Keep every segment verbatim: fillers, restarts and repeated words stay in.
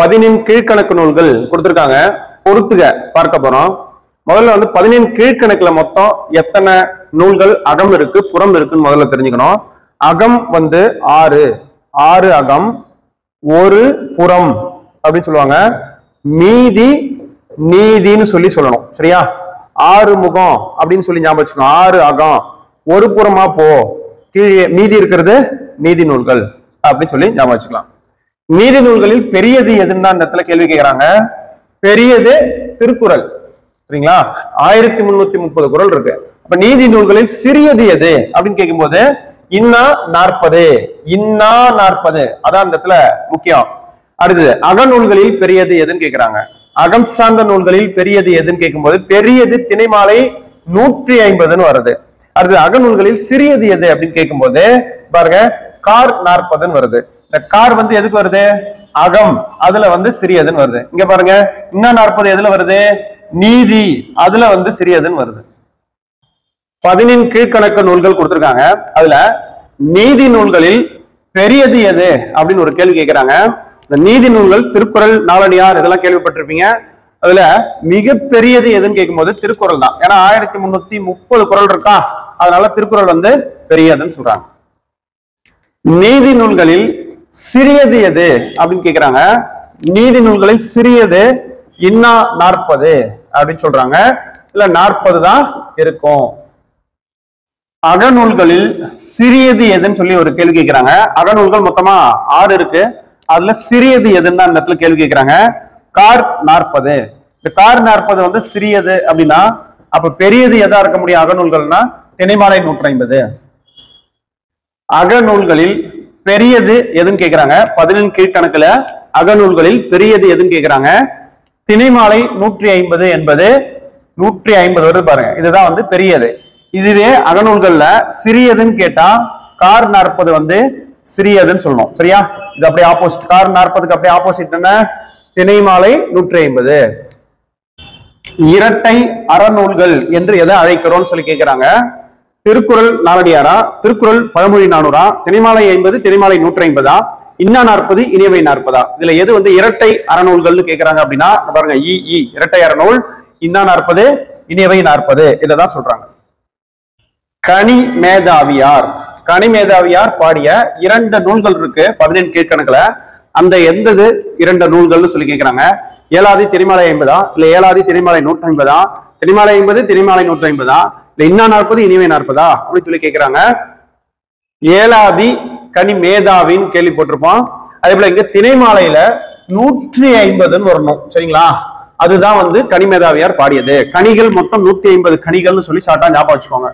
பதினெண் கீழ்கணக்கு நூல்கள் கொடுத்திருக்காங்க. பொறுத்துக பார்க்க போறோம். முதல்ல வந்து பதினெண் கீழ்கணக்குல மொத்தம் எத்தனை நூல்கள் அகம் இருக்கு புறம் இருக்குன்னு முதல்ல தெரிஞ்சுக்கணும். அகம் வந்து ஆறு ஆறு அகம் ஒரு புறம் அப்படின்னு சொல்லுவாங்க. மீதி நீதின்னு சொல்லி சொல்லணும். சரியா? ஆறு முகம் அப்படின்னு சொல்லி ஞாபகம் வச்சுக்கணும். ஆறு அகம் ஒரு புறமா போ, கீழே மீதி இருக்கிறது நீதி நூல்கள் அப்படின்னு சொல்லி ஞாபகம் வச்சுக்கலாம். நீதி நூல்களில் பெரியது எதுன்னு தான் இந்த இடத்துல கேள்வி கேட்கிறாங்க. பெரியது திருக்குறள். சரிங்களா? ஆயிரத்தி முன்னூத்தி முப்பது குறள் இருக்கு. அப்ப நீதி நூல்களில் சிறியது எது அப்படின்னு கேட்கும் போது இன்னா நாற்பது இன்னா நாற்பது அதான் இந்த இடத்துல முக்கியம். அடுத்தது அகநூல்களில் பெரியது எதுன்னு கேட்கிறாங்க. அகம் சார்ந்த நூல்களில் பெரியது எதுன்னு கேட்கும்போது பெரியது திணைமாலை நூற்றி ஐம்பதுன்னு வருது. அடுத்தது அகநூல்களில் சிறியது எது அப்படின்னு கேட்கும்போது பாருங்க கார் நாற்பதுன்னு வருது. இந்த கார் வந்து எதுக்கு வருது? அகம், அதுல வந்து சிறியதுன்னு வருது. இங்க பாருங்க இன்னும் நாற்பது எதுல வருது? நீதி, அதுல வந்து சிறியதுன்னு வருது. பதினெண் கீழ்கணக்கு நூல்கள் கொடுத்திருக்காங்க. அதுல நீதி நூல்களில் பெரியது எது அப்படின்னு ஒரு கேள்வி கேட்கிறாங்க. இந்த நீதி நூல்கள் திருக்குறள், நாலடியார் இதெல்லாம் கேள்விப்பட்டிருப்பீங்க. அதுல மிக பெரியது எதுன்னு கேட்கும்போது திருக்குறள் தான். ஏன்னா ஆயிரத்தி முன்னூத்தி முப்பது குறள் இருக்கா, அதனால திருக்குறள் வந்து பெரியதுன்னு சொல்றாங்க. நீதி நூல்களில் சிறியது எது அப்படின்னு கேட்கிறாங்க. நீதி நூல்களில் சிறியது இன்னா நாற்பது அப்படின்னு சொல்றாங்க. இல்ல நாற்பது தான் இருக்கும். அகநூல்களில் சிறியது எதுன்னு சொல்லி ஒரு கேள்வி கேட்கிறாங்க. அகநூல்கள் மொத்தமா ஆறு இருக்கு. அதுல சிறியது எதுன்னு தான் இந்த இடத்துல கேள்வி கேட்கிறாங்க. கார் நாற்பது. இந்த கார் நாற்பது வந்து சிறியது அப்படின்னா அப்ப பெரியது எதா இருக்க முடியும்? அகநூல்கள்னா திணைமாலை நூற்றி ஐம்பது. அகநூல்களில் பெரியது எதுன்னு கேட்கிறாங்க. பதினெண் கீழ்கணக்குல அகநூல்களில் பெரியது எதுன்னு கேட்கிறாங்க. திணைமாலை நூற்றி ஐம்பது என்பது நூற்றி ஐம்பது வருது பாருங்க. இதுதான் வந்து பெரியது. இதுவே அகநூல்கள்ல சிறியதுன்னு கேட்டா கார் நாற்பது வந்து சிறியதுன்னு சொல்லணும். சரியா? இது அப்படியே ஆப்போசிட். கார் நாற்பதுக்கு அப்படியே ஆப்போசிட் என்ன? திணைமாலை நூற்றி ஐம்பது. இரட்டை அறநூல்கள் என்று எதை அழைக்கிறோம்னு சொல்லி கேட்கிறாங்க. திருக்குறள் நாலடியாரா, திருக்குறள் பழமொழி நானூறா, திணைமாலை ஐம்பது திணைமாலை நூற்றி ஐம்பதா, இன்னா நாற்பது இனியவை நாற்பதா? இதுல எது வந்து இரட்டை அறநூல்கள்னு கேட்கிறாங்க அப்படின்னா பாருங்க இ இ இரட்டை அறநூல், இன்னா நாற்பது இனியவை நாற்பது இதைதான் சொல்றாங்க. கனி மேதாவியார் கனி மேதாவியார் பாடிய இரண்டு நூல்கள் இருக்கு பதினெண் கீழ்கணக்குல. அந்த எந்தது இரண்டு நூல்கள்னு சொல்லி கேட்கிறாங்க. ஏழாதி திணைமாலை ஐம்பதா, இல்ல ஏழாதி திணைமாலை நூற்றி ஐம்பதா, திணைமாலை ஐம்பது திணைமாலை நூற்றி ஐம்பதா, இல்ல இன்னா நாற்பது இனியவை நாற்பதா அப்படின்னு சொல்லி கேட்கிறாங்க. ஏழாதி கனி மேதாவின்னு கேள்வி போட்டிருப்போம். அதே போல இங்க திணைமாலையில நூற்றி ஐம்பதுன்னு வரணும். சரிங்களா? அதுதான் வந்து கனி மேதாவியார் பாடியது. கனிகள் மொத்தம் நூத்தி ஐம்பது கனிகள்னு சொல்லி ஷார்ட்டா ஞாபகம் வச்சுக்கோங்க.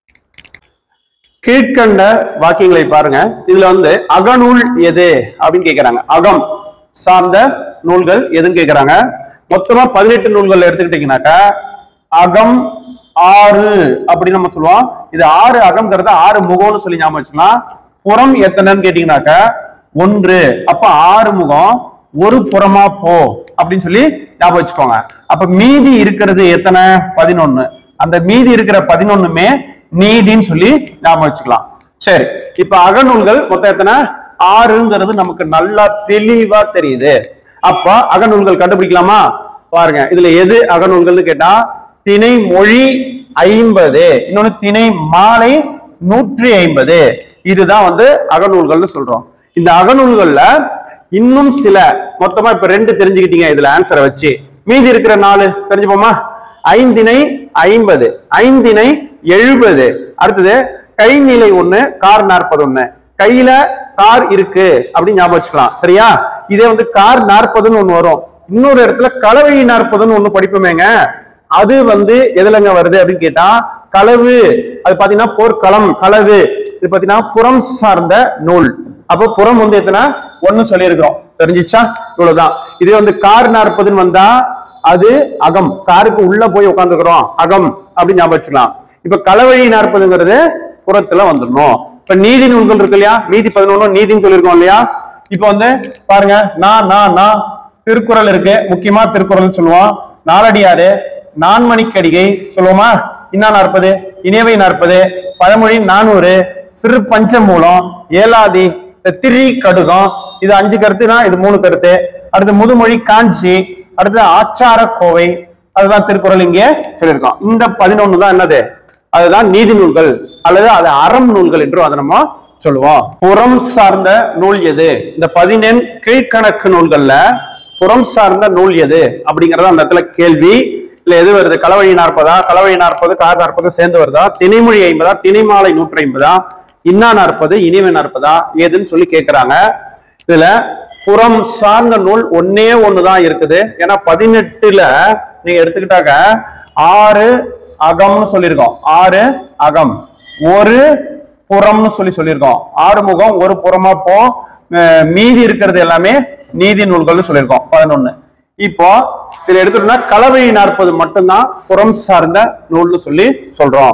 கீழ்கண்ட வாக்கியங்களை பாருங்க. இதுல வந்து அகநூல் எது அப்படின்னு கேட்கிறாங்க. அகம் சார்ந்த நூல்கள் எதுன்னு கேட்கிறாங்க. மொத்தமா பதினெட்டு நூல்கள் எடுத்துக்கிட்டீங்கன்னாக்கா அகம் ஆறு அப்படின்னு நம்ம சொல்லுவோம். இது ஆறு அகம்ங்கிறத ஆறு முகம்னு சொல்லி ஞாபகம் வச்சுக்கலாம். புறம் எத்தனைன்னு கேட்டீங்கன்னாக்கா ஒன்று. அப்ப ஆறு முகம் ஒரு புறமா போ அப்படின்னு சொல்லி ஞாபகம் வச்சுக்கோங்க. அப்ப மீதி இருக்கிறது எத்தனை? பதினொன்னு. அந்த மீதி இருக்கிற பதினொன்னுமே நீதின்னு சொல்லி ஞாபகம் வச்சுக்கலாம். சரி, இப்ப அகநூல்கள் மொத்தம் எத்தனை? ஆறுங்கிறது நமக்கு நல்லா தெளிவா தெரியுது. அப்ப அகநூல்கள் கண்டுபிடிக்கலாமா? பாருங்க, இதுல எது அகநூல்கள்னு கேட்டா திணை மொழி ஐம்பது, இன்னொன்னு திணை மாலை நூற்றி ஐம்பது. இதுதான் வந்து அகநூல்கள்னு சொல்றோம். இந்த அகநூல்கள்ல இன்னும் சில மொத்தமா இப்ப ரெண்டு தெரிஞ்சுக்கிட்டீங்க இதுல ஆன்சரை வச்சு. மீதி இருக்கிற நாலு தெரிஞ்சுப்போமா? ஐந்திணை ஐம்பது, ஐந்திணை எழுபது. அடுத்தது கைநிலை ஒண்ணு, கார் நாற்பது ஒண்ணு. கையில கார் இருக்கு அப்படின்னு ஞாபகம் வச்சுக்கலாம். சரியா? இதே வந்து கார் நாற்பதுன்னு ஒண்ணு வரும். இன்னொரு இடத்துல களவழி நாற்பதுன்னு ஒண்ணு படிப்போமேங்க. அது வந்து எதுலங்க வருது அப்படின்னு கேட்டா களவு. அது பாத்தீங்கன்னா போர்க்களம் களவு. இது பாத்தீங்கன்னா புறம் சார்ந்த நூல். அப்போ புறம் வந்து எத்தனை? ஒண்ணு சொல்லி இருக்கிறோம். தெரிஞ்சிச்சா? இவ்வளவுதான். இதே வந்து கார் நாற்பதுன்னு வந்தா அது அகம், காருக்கு உள்ள போய் உட்காந்துக்கிறோம் அகம் அப்படின்னு ஞாபகம் வச்சுக்கலாம். இப்ப களவழி நாற்பதுங்கிறது புறத்துல வந்துடணும். இப்ப நீதி நூல்கள் இருக்கு இல்லையா? மீதி பதினொன்னு நீதினு சொல்லியிருக்கோம் இல்லையா? இப்ப வந்து பாருங்க நான் நான் திருக்குறள் இருக்கு. முக்கியமா திருக்குறள் சொல்லுவோம். நாலடியாறு, நான்மணிக்கடிகை சொல்லுவோமா? இன்னா நாற்பது இனியவை நாற்பது, பழமொழி நானூறு, சிறு பஞ்சமூலம், ஏலாதி, திரி கடுகம், இது அஞ்சு கருத்துனா இது மூணு கருத்து. அடுத்து முதுமொழி காஞ்சி, அடுத்து ஆச்சார கோவை, அதுதான் திருக்குறள் இங்கே சொல்லியிருக்கோம். இந்த பதினொன்னு தான் என்னது, அதுதான் நீதி நூல்கள் அல்லது அது அறம் நூல்கள் என்று அதை நம்ம சொல்லுவோம். புறம் சார்ந்த நூல் எது? இந்த பதினெண் கீழ்கணக்கு நூல்கள்ல புறம் சார்ந்த நூல் எது அப்படிங்கறத அந்த இடத்துல கேள்வி. இல்ல எது வருது, களவழி நாற்பதா, களவழி நாற்பது கார் நாற்பது சேர்ந்து வருதா, திணைமொழி ஐம்பதா, திணைமாலை நூற்றி ஐம்பதா, இன்னா நாற்பது இனிமை நாற்பதா ஏதுன்னு சொல்லி கேட்கிறாங்க. இதுல புறம் சார்ந்த நூல் ஒன்னே ஒண்ணுதான் இருக்குது. ஏன்னா பதினெட்டுல நீங்க எடுத்துக்கிட்டாக்க ஆறு அகம்னு சொல்லியிருக்கோம், ஆறு அகம் ஒரு புறம்னு சொல்லி சொல்லியிருக்கோம். ஆறு முகம் ஒரு புறமா போ, மீதி இருக்கிறது எல்லாமே நீதி நூல்கள்னு சொல்லியிருக்கோம் பதினொன்னு. இப்போ இதுல எடுத்துட்டோம்னா களவழி நாற்பது மட்டும்தான் புறம் சார்ந்த நூல்னு சொல்லி சொல்றோம்.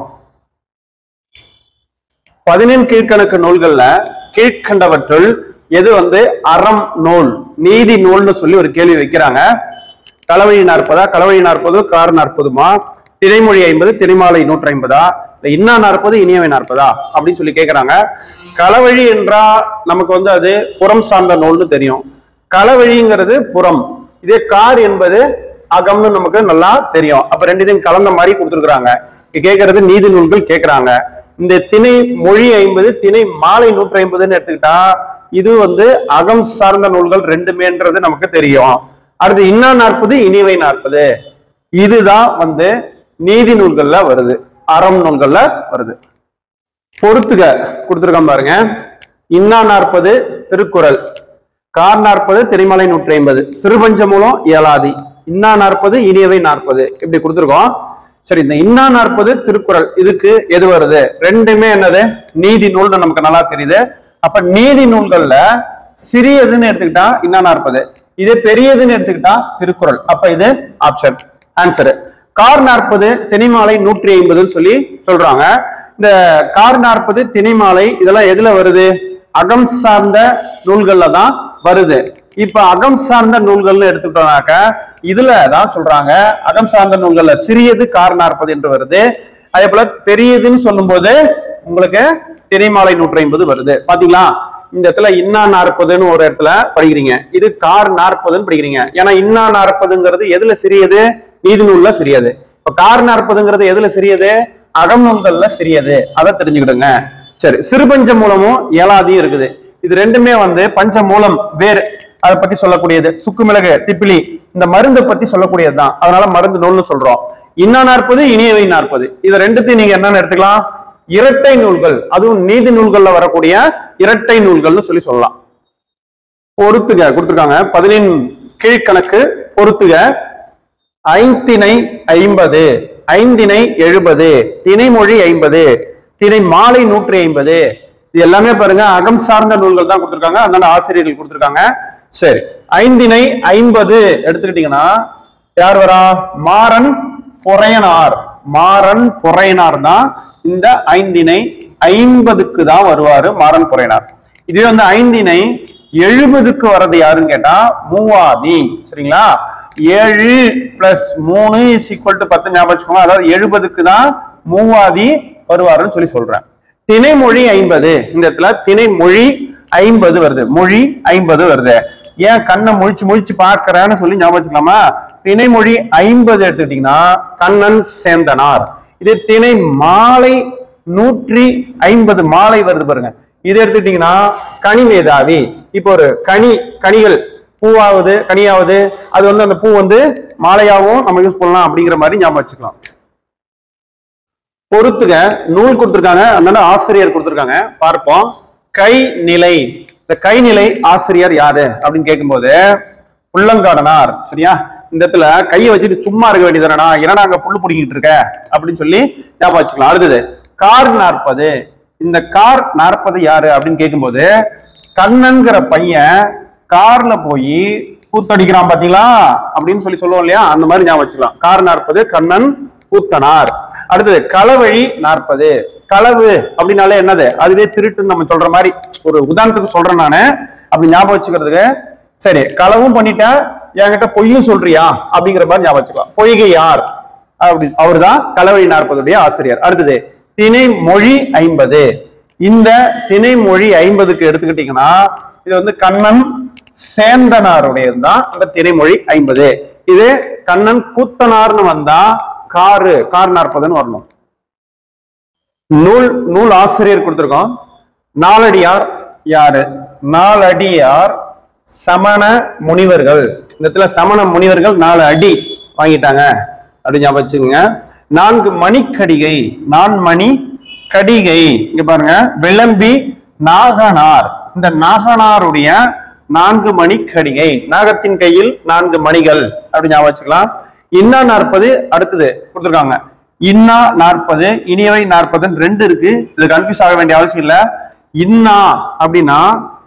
பதினெண் கீழ்கணக்கு நூல்கள்ல கீழ்கண்டவற்றுள் எது வந்து அறம் நூல் நீதி நூல்னு சொல்லி ஒரு கேள்வி வைக்கிறாங்க. களவழி நாற்பதா, களவழி நாற்பது கார் நாற்பதுமா, திணைமொழி ஐம்பது திணைமாலை நூற்றி ஐம்பதா, இன்னா நாற்பது இனியவை நாற்பதா அப்படின்னு சொல்லி கேட்கிறாங்க. களவழி என்றா நமக்கு வந்து அது புறம் சார்ந்த நூல்னு தெரியும். களவழிங்கிறது புறம், இதே கார் என்பது அகம்னு நமக்கு நல்லா தெரியும். அப்ப ரெண்டு இதையும் கலந்த மாதிரி கொடுத்துருக்காங்க. கேட்கறது நீதி நூல்கள் கேட்கிறாங்க. இந்த திணை மொழி ஐம்பது திணை மாலை நூற்றி ஐம்பதுன்னு எடுத்துக்கிட்டா இது வந்து அகம் சார்ந்த நூல்கள் ரெண்டுமேன்றது நமக்கு தெரியும். அடுத்து இன்னா நாற்பது இனிவை நாற்பது இதுதான் வந்து நீதி நூல்கள்ல வருது, அறம் நூல்கள்ல வருது. பொறுத்துக கொடுத்துருக்கான் பாருங்க. இன்னா நாற்பது திருக்குறள், கார் நாற்பது திணைமலை நூற்றி ஐம்பது, சிறுபஞ்ச மூலம் ஏழாதி, இன்னா நாற்பது இனியவை நாற்பது இப்படி கொடுத்துருக்கோம். சரி, இந்த இன்னா நாற்பது திருக்குறள் இதுக்கு எது வருது? ரெண்டுமே என்னது நீதி நூல்னு நமக்கு நல்லா தெரியுது. அப்ப நீதி நூல்கள்ல சிறியதுன்னு எடுத்துக்கிட்டா இன்னா நாற்பது, இதே பெரியதுன்னு எடுத்துக்கிட்டா திருக்குறள். அப்ப இது ஆப்ஷன் ஆன்சரு. கார் நாற்பது திணைமாலை நூற்றி ஐம்பதுன்னு சொல்லி சொல்றாங்க. இந்த கார் நாற்பது திணைமாலை இதெல்லாம் எதுல வருது? அகம் சார்ந்த நூல்கள்ல தான் வருது. இப்ப அகம் சார்ந்த நூல்கள்னு எடுத்துக்கிட்டோம்னாக்க இதுல தான் சொல்றாங்க அகம் சார்ந்த நூல்கள்ல சிறியது கார் நாற்பது என்று வருது. அதே போல பெரியதுன்னு சொல்லும் போது உங்களுக்கு திணைமாலை நூற்றி ஐம்பது வருது. பாத்தீங்களா, இந்த இடத்துல இன்னா நாற்பதுன்னு ஒரு இடத்துல படிக்கிறீங்க, இது கார் நாற்பதுன்னு படிக்கிறீங்க. ஏன்னா இன்னா நாற்பதுங்கிறது எதுல சிறியது? நீதி நூல்ல சிறியது. இப்ப கார் நாற்பதுங்கிறது எதுல சிறியது? அகம் நூல்கள்ல சிறியது. அதை தெரிஞ்சுக்கிடுங்க. சரி, சிறுபஞ்ச மூலமும் ஏழாதியும் இருக்குது. இது ரெண்டுமே வந்து பஞ்ச மூலம் வேறு அதை பத்தி சொல்லக்கூடியது. சுக்கு மிளகு திப்பிலி இந்த மருந்தை பத்தி சொல்லக்கூடியதுதான். அதனால மருந்து நூல்னு சொல்றோம். இன்னா நாற்பது இனியவை நாற்பது இது ரெண்டுத்தையும் நீங்க என்னன்னு எடுத்துக்கலாம்? இரட்டை நூல்கள், அதுவும் நீதி நூல்கள்ல வரக்கூடிய இரட்டை நூல்கள்னு சொல்லி சொல்லலாம். பொறுத்துக கொடுத்துருக்காங்க. பதினெண் கீழ்கணக்கு பொறுத்துக. ஐந்திணை ஐம்பது, ஐந்திணை எழுபது, திணைமொழி ஐம்பது, திணை மாலை நூற்றி ஐம்பது இது எல்லாமே பாருங்க அகம் சார்ந்த நூல்கள் தான் கொடுத்துருக்காங்க. அதனால ஆசிரியர்கள் கொடுத்துருக்காங்க. சரி, ஐந்திணை ஐம்பது எடுத்துக்கிட்டீங்கன்னா யார் வரா? மாறன் பொறையனார். மாறன் பொறையனார் தான் இந்த ஐந்திணை ஐம்பதுக்கு தான் வருவாரு மாறன் பொறையனார். இதுவே வந்து ஐந்திணை எழுபதுக்கு வர்றது யாருன்னு கேட்டா மூவாதி. சரிங்களா, ஏழு பிளஸ் மூணு இஸ் ஈக்குவல் டு பத்து ஞாபகம் வச்சுக்கோங்க. அதாவது எழுபதுக்கு தான் மூவாதி வருவாருன்னு சொல்லி சொல்றேன். திணைமொழி ஐம்பது, இந்த இடத்துல திணைமொழி ஐம்பது வருது, மொழி ஐம்பது வருது. ஏன் கண்ணை முழிச்சு முழிச்சு பார்க்கிறேன்னு சொல்லி ஞாபகம் வச்சுக்கலாமா? திணைமொழி ஐம்பது எடுத்துக்கிட்டீங்கன்னா கண்ணன் சேந்தனார். இது திணை மாலை நூற்றி ஐம்பது மாலை வருது பாருங்க. இது எடுத்துக்கிட்டீங்கன்னா கனி மேதாவி. இப்போ ஒரு கனி கனிகள் பூவாவது கனியாவது அது வந்து அந்த பூ வந்து மாலையாவும் நம்ம யூஸ் பண்ணலாம் அப்படிங்கிற மாதிரி ஞாபகம் வச்சுக்கலாம். பொறுத்துக நூல் கொடுத்துருக்காங்க, அதனால ஆசிரியர் கொடுத்துருக்காங்க. பார்ப்போம். கை நிலை, இந்த கைநிலை ஆசிரியர் யாரு அப்படின்னு கேட்கும்போது புள்ளங்காடனார். சரியா, இந்த இடத்துல கையை வச்சுட்டு சும்மா இருக்க வேண்டியதுனா ஏன்னா அங்க புல்லு பிடிக்கிட்டு இருக்க அப்படின்னு சொல்லி ஞாபகம் வச்சுக்கலாம். அடுத்தது கார் நாற்பது, இந்த கார் நாற்பது யாரு அப்படின்னு கேட்கும்போது கண்ணன்கிற பையன் கார்ல போய் கூத்தடிக்கிறான் பாத்தீங்களா அப்படின்னு சொல்லி சொல்லுவோம் இல்லையா, அந்த மாதிரி ஞாபகம் வச்சுக்கலாம். கார் நாற்பது கண்ணன் கூத்தனார். அடுத்தது களவழி நாற்பது. களவு அப்படின்னாலே என்னது? அதுவே திருட்டுன்னு நம்ம சொல்ற மாதிரி ஒரு உதாரணத்துக்கு சொல்றேன் நானு, அப்படி ஞாபகம் வச்சுக்கிறதுக்கு. சரி, களவும் பண்ணிட்டா என்கிட்ட பொய்யும் சொல்றியா அப்படிங்கிற மாதிரி ஞாபகம் வச்சுக்கலாம். பொய்கை யார் அப்படி அவர் தான் களவழி நாற்பதுடைய ஆசிரியர். அடுத்தது திணை மொழி ஐம்பது. இந்த திணை மொழி ஐம்பதுக்கு எடுத்துக்கிட்டீங்கன்னா இது வந்து கண்ணன் சேந்தனாருடையதுதான் அந்த திணைமொழி ஐம்பது. இது கண்ணன் கூத்தனார்னு வந்தா காரு கார் நாற்பதுன்னு வரணும். நூல் நூல் ஆசிரியர் கொடுத்திருக்கோம். நாலடியார் யாரு? நாலடியார் சமண முனிவர்கள். இந்த இடத்துல சமண முனிவர்கள் நாலு அடி வாங்கிட்டாங்க அப்படின்னு ஞாபகம் வச்சுக்கோங்க. நான்கு மணிக்கடிகை, நான் மணி கடிகை. இங்க பாருங்க, விளம்பி நாகனார். இந்த நாகனாருடைய நான்கு மணி கடிகை, நாகத்தின் கையில் நான்கு மணிகள் அப்படின்னு ஞாபகம் வச்சுக்கலாம். இன்னா நாற்பது அடுத்தது கொடுத்துருக்காங்க. இன்னா நாற்பது, இனியவை நாற்பதுன்னு ரெண்டு இருக்கு. இது கன்ஃபியூஸ் ஆக வேண்டிய அவசியம் இல்ல. இன்னா அப்படின்னா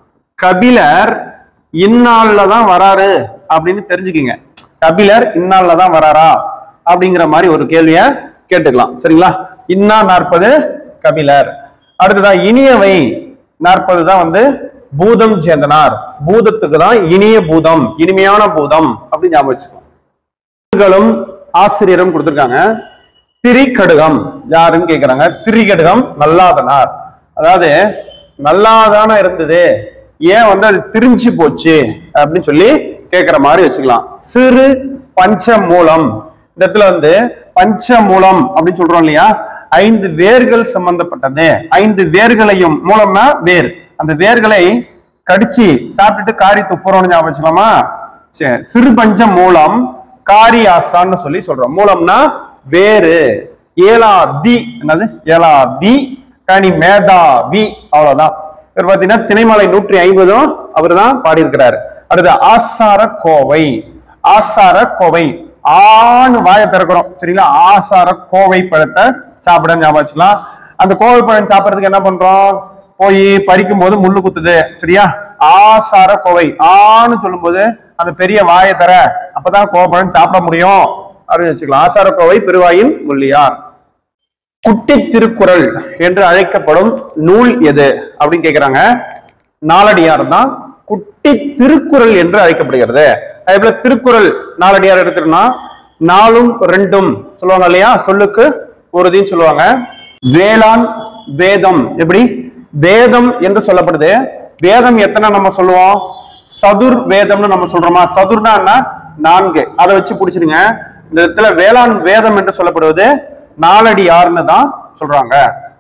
கபிலர் இந்நாள்ல தான் வராரு அப்படின்னு தெரிஞ்சுக்கிங்க. கபிலர் இந்நாள்ல தான் வராரா அப்படிங்கிற மாதிரி ஒரு கேள்விய கேட்டுக்கலாம். சரிங்களா? இன்னா நாற்பது கபிலர். அடுத்ததான் இனியவை நாற்பது தான் வந்து பூதம் சேந்தனார். பூதத்துக்கு தான் இனிய பூதம், இனிமையான பூதம் அப்படின்னு ஞாபகம் வச்சுக்கோம். ஆசிரியரும் கொடுத்திருக்காங்க. திரிகடுகம் யாருன்னு கேக்குறாங்க. திரிகடுகம் நல்லாதனார். அதாவது நல்லாதான இருந்தது, ஏன் வந்து அது திரிஞ்சு போச்சு அப்படின்னு சொல்லி கேட்கிற மாதிரி வச்சுக்கலாம். சிறு பஞ்ச மூலம், இந்த இடத்துல வந்து பஞ்ச மூலம் அப்படின்னு சொல்றோம் இல்லையா, ஐந்து வேர்கள் சம்பந்தப்பட்டது. ஐந்து வேர்களையும், மூலம்னா வேர், அந்த வேர்களை கடிச்சு சாப்பிட்டுட்டு காரி துப்புறோம்னு ஞாபகம் வச்சுக்கலாமா? சரி, சிறு பஞ்ச மூலம் காரி ஆசான்னு சொல்லி சொல்றோம். மூலம்னா வேறு. ஏலாதி என்னது? ஏலாதி கனி மேதாவி. அவ்வளவுதான். இவர் பாத்தீங்கன்னா திணைமலை நூற்றி ஐம்பதும் அவர் தான் பாடியிருக்கிறாரு. அடுத்து ஆசார கோவை. ஆசார கோவை, ஆணு வாயை திறக்கிறோம் சரிங்களா. ஆசார கோவை பழத்தை சாப்பிட ஞாபகம் வச்சுக்கலாம். அந்த கோவை பழம் சாப்பிடறதுக்கு என்ன பண்றோம்? போய் பறிக்கும் போது முள்ளு குத்துது சரியா. ஆசார கோவை, ஆன்னு சொல்லும் போது அந்த பெரிய வாயை தர, அப்பதான் கோவப்பழம் சாப்பிட முடியும் அப்படின்னு வச்சுக்கலாம். ஆசார கோவை பெருவாயின் முள்ளியார். குட்டி திருக்குறள் என்று அழைக்கப்படும் நூல் எது அப்படின்னு கேக்குறாங்க. நாலடியார் தான் குட்டி திருக்குறள் என்று அழைக்கப்படுகிறது. அதே போல திருக்குறள் நாலடியார் எடுத்துட்டோம்னா நாலும் ரெண்டும் சொல்லுவாங்க இல்லையா, சொல்லுக்கு ஒருதின்னு சொல்லுவாங்க. வேளாண் வேதம் எப்படி வேதம் என்று சொல்லப்படுது. வேதம் எத்தனை நம்ம சொல்லுவோம்? சதுர் வேதம்னு நம்ம சொல்றோமா? சதுர்னா நான்கு, அதை வச்சு பிடிச்சிருங்க. இந்த இடத்துல வேளாண் வேதம் என்று சொல்லப்படுவது நாலடியார்னு தான் சொல்றாங்க.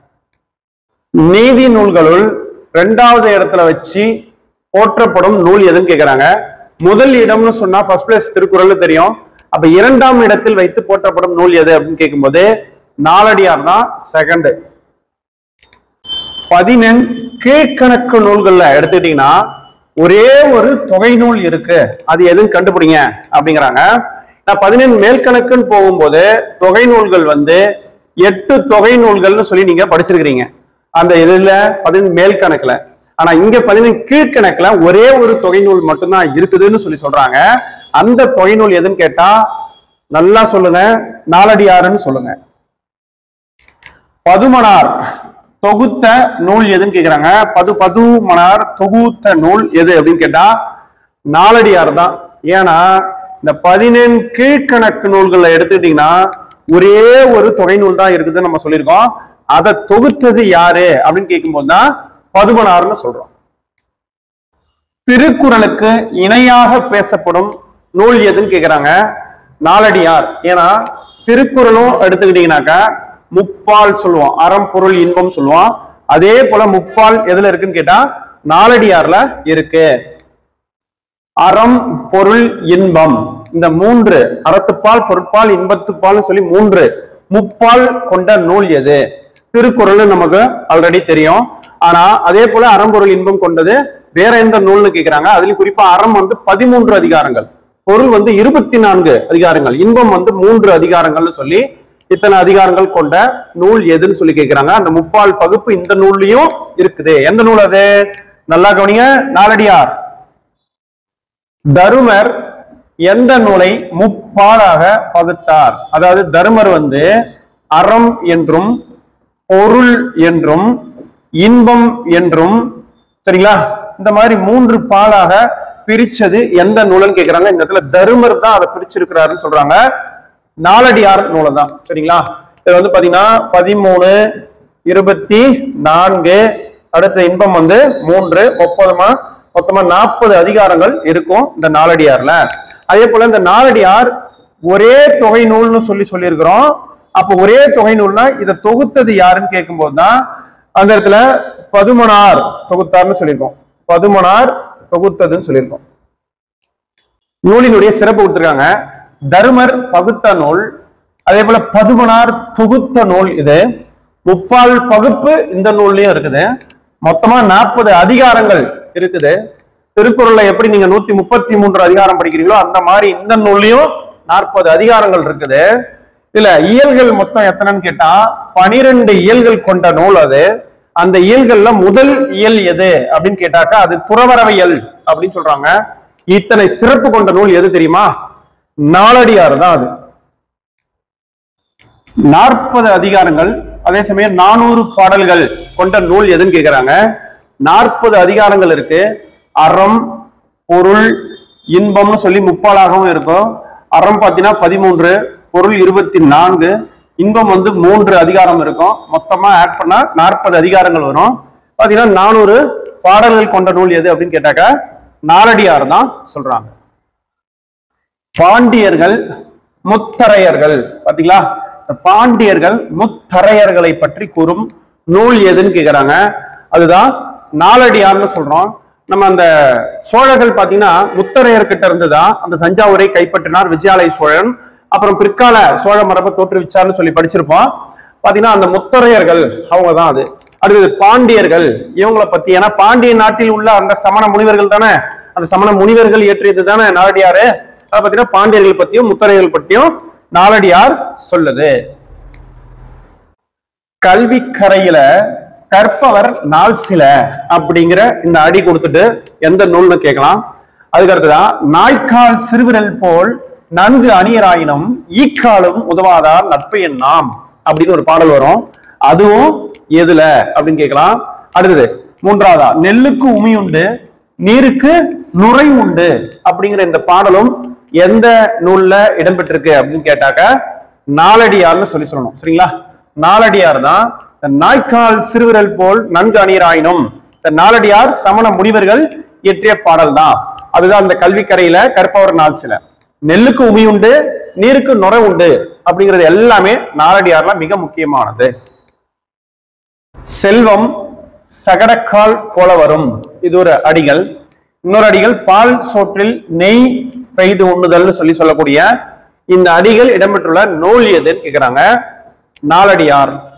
நீதி நூல்களுள் இரண்டாவது இடத்துல வச்சு போற்றப்படும் நூல் எதுன்னு கேக்குறாங்க. முதல் இடம்னு சொன்னா ஃபர்ஸ்ட் பிளேஸ் திருக்குறள் தெரியும். அப்ப இரண்டாம் இடத்தில் வைத்து போற்றப்படும் நூல் எது அப்படின்னு கேட்கும்போது நாலடியார் தான் செகண்ட். பதினெண் கீழ்கணக்கு நூல்கள்ல எடுத்துக்கிட்டீங்கன்னா ஒரே ஒரு தொகை நூல் இருக்கு, அது எதுன்னு கண்டுபிடிங்க அப்படிங்கிறாங்க. நான் பதினெண் மேல்கணக்குன்னு போகும்போது தொகை நூல்கள் வந்து எட்டு தொகை நூல்கள்னு சொல்லி நீங்க படிச்சிருக்கிறீங்க அந்த இதுல பதினெண் மேல் கணக்குல. ஆனா இங்க பதினெண் கீழ்கணக்குல ஒரே ஒரு தொகை நூல் மட்டும்தான் இருக்குதுன்னு சொல்லி சொல்றாங்க. அந்த தொகை நூல் எதுன்னு கேட்டா நல்லா சொல்லுங்க, நாலடியாருன்னு சொல்லுங்க. பதுமனார் தொகுத்த நூல் எதுன்னு கேக்குறாங்க. பது பதுமனார் தொகுத்த நூல் எது அப்படின்னு கேட்டா நாலடியார் தான். ஏன்னா இந்த பதினெண் கீழ்கணக்கு நூல்களை எடுத்துக்கிட்டீங்கன்னா ஒரே ஒரு தொகை நூல் தான் இருக்குதுன்னு நம்ம சொல்லியிருக்கோம். அதை தொகுத்தது யாரு அப்படின்னு கேட்கும்போது தான் பதுமனார்னு சொல்றோம். திருக்குறளுக்கு இணையாக பேசப்படும் நூல் எதுன்னு கேக்குறாங்க. நாலடியார். ஏன்னா திருக்குறளும் எடுத்துக்கிட்டீங்கன்னாக்கா முப்பால் சொல்லுவோம், அறம் பொருள் இன்பம் சொல்லுவோம். அதே போல முப்பால் எதுல இருக்குன்னு கேட்டா நாலடியார்ல இருக்கு. அறம் பொருள் இன்பம், இந்த மூன்று, அறத்துப்பால் பொருட்பால் இன்பத்துப்பால் சொல்லி மூன்று முப்பால் கொண்ட நூல் எது? திருக்குறள் நமக்கு ஆல்ரெடி தெரியும். ஆனா அதே போல அறம்பொருள் இன்பம் கொண்டது வேற எந்த நூல்னு கேக்குறாங்க. அதுலயும் குறிப்பா அறம் வந்து பதிமூன்று அதிகாரங்கள், பொருள் வந்து இருபத்தி நான்கு அதிகாரங்கள், இன்பம் வந்து மூன்று அதிகாரங்கள்னு சொல்லி இத்தனை அதிகாரங்கள் கொண்ட நூல் எதுன்னு சொல்லி கேட்கிறாங்க. அந்த முப்பால் பகுப்பு இந்த நூல்லையும் இருக்குது. எந்த நூல் அது? நல்லா கவனிங்க. நாலடியார். தருமர் எந்த நூலை முப்பாலாக பகுத்தார்? அதாவது தருமர் வந்து அறம் என்றும் பொருள் என்றும் இன்பம் என்றும் சரிங்களா இந்த மாதிரி மூன்று பாலாக பிரிச்சது எந்த நூல்னு கேக்குறாங்க. இந்த இடத்துல தருமர் தான் அதை பிரிச்சிருக்கிறாருன்னு சொல்றாங்க. நாலடியார் நூலை தான் சரிங்களா. இது வந்து பாத்தீங்கன்னா பதிமூணு இருபத்தி நான்கு, அடுத்த இன்பம் வந்து மூன்று, முப்பதுமா மொத்தமா நாற்பது அதிகாரங்கள் இருக்கும் இந்த நாலடியார்ல. அதே போல இந்த நாலடியார் ஒரே தொகை நூல்னு சொல்லி சொல்லியிருக்கிறோம். அப்ப ஒரே தொகை நூல்னா இதை தொகுத்தது யாருன்னு கேட்கும் போதுதான் அந்த இடத்துல பதுமனார் தொகுத்தார்னு சொல்லியிருக்கோம். பதுமனார் தொகுத்ததுன்னு சொல்லியிருக்கோம். நூலினுடைய சிறப்பு கொடுத்திருக்காங்க. தருமர் பகுத்த நூல், அதே போல பதுமனார் தொகுத்த நூல். இது முப்பால் பகுப்பு இந்த நூல்லயும் இருக்குது. மொத்தமா நாற்பது அதிகாரங்கள் இருக்குது. திருக்குறள்ல எப்படி நீங்க நூத்தி முப்பத்தி மூன்று அதிகாரம் படிக்கிறீங்களோ அந்த மாதிரி இந்த நூல்லையும் நாற்பது அதிகாரங்கள் இருக்குது. இதுல இயல்கள் மொத்தம் எத்தனைன்னு கேட்டா பனிரெண்டு இயல்கள் கொண்ட நூல் அது. அந்த இயல்கள்ல முதல் இயல் எது அப்படின்னு கேட்டாக்கா அது துறவரவியல் அப்படின்னு சொல்றாங்க. இத்தனை சிறப்பு கொண்ட நூல் எது தெரியுமா? நாலடியார் தான். அது நாற்பது அதிகாரங்கள், அதே சமயம் நானூறு பாடல்கள் கொண்ட நூல் எதுன்னு கேக்குறாங்க. நாற்பது அதிகாரங்கள் இருக்கு. அறம், பொருள், இன்பம்னு சொல்லி முப்பாலாகவும் இருக்கும். அறம் பாத்தீங்கன்னா பதிமூன்று, பொருள் இருபத்தி நான்கு, இன்பம் வந்து மூன்று அதிகாரம் இருக்கும். மொத்தமா ஆட் பண்ணா நாற்பது அதிகாரங்கள் வரும். பாத்தீங்கன்னா நானூறு பாடல்கள் கொண்ட நூல் எது அப்படின்னு கேட்டாக்கா நாலடியார் தான் சொல்றாங்க. பாண்டியர்கள், முத்தரையர்கள், பாத்தீங்களா? பாண்டியர்கள் முத்தரையர்களை பற்றி கூறும் நூல் எதுன்னு கேக்குறாங்க. அதுதான் நாலடியார்னு சொல்றோம். நம்ம அந்த சோழர்கள் பாத்தீங்கன்னா முத்தரையர்கிட்ட இருந்துதான் அந்த தஞ்சாவூரை கைப்பற்றினார் விஜயாலய சோழன். அப்புறம் பிற்கால சோழ மரபை தோற்றுவிச்சார்னு சொல்லி படிச்சிருப்போம். பாத்தீங்கன்னா அந்த முத்தரையர்கள் அவங்க தான். அது அடுத்தது பாண்டியர்கள், இவங்களை பத்தி. ஏன்னா பாண்டிய நாட்டில் உள்ள அந்த சமண முனிவர்கள் தானே, அந்த சமண முனிவர்கள் இயற்றியது தானே நாலடியாரு. அதை பாத்தீங்கன்னா பாண்டியர்கள் பத்தியும் முத்தரையர்கள் பத்தியும் நாலடியார் சொல்லுது. கல்விக்கரையில கற்பவர் நாள் சில அப்படிங்கிற இந்த அடி கொடுத்துட்டு எந்த நூல்னு கேட்கலாம். அதுக்கு அடுத்துதான் நாய்க்கால் சிறுவிரல் போல் நன்கு அணியராயினும் ஈக்காலும் உதவாதார் நட்பு எண்ணாம் அப்படின்னு ஒரு பாடல் வரும். அதுவும் எதுல அப்படின்னு கேட்கலாம். அடுத்தது மூன்றாவதா நெல்லுக்கு உமி உண்டு நீருக்கு நுரை உண்டு அப்படிங்கிற இந்த பாடலும் எந்த நூல்ல இடம்பெற்றிருக்கு அப்படின்னு கேட்டாக்க நாலடியார்னு சொல்லி சொல்லணும். சரிங்களா? நாலடியார் தான். நாய்க்கால் சிறுவிரல் போல் நன்கு அணியராயினும் இந்த நாலடியார் சமண முனிவர்கள் இயற்றிய பாடல் தான். அதுதான் இந்த கல்விக்கரையில கற்பவர் நாள் சில. நெல்லுக்கு உமி உண்டு நீருக்கு நுரை உண்டு அப்படிங்கிறது எல்லாமே நாலடியார்ல மிக முக்கியமானது. செல்வம் சகடக்கால் போல வரும், இது ஒரு அடிகள். இன்னொரு அடிகள் பால் சோற்றில் நெய் பெய்து உண்ணுதல்னு சொல்லி சொல்லக்கூடிய இந்த அடிகள் இடம்பெற்றுள்ள நூல் எதுன்னு கேக்குறாங்க. நாலடியார்.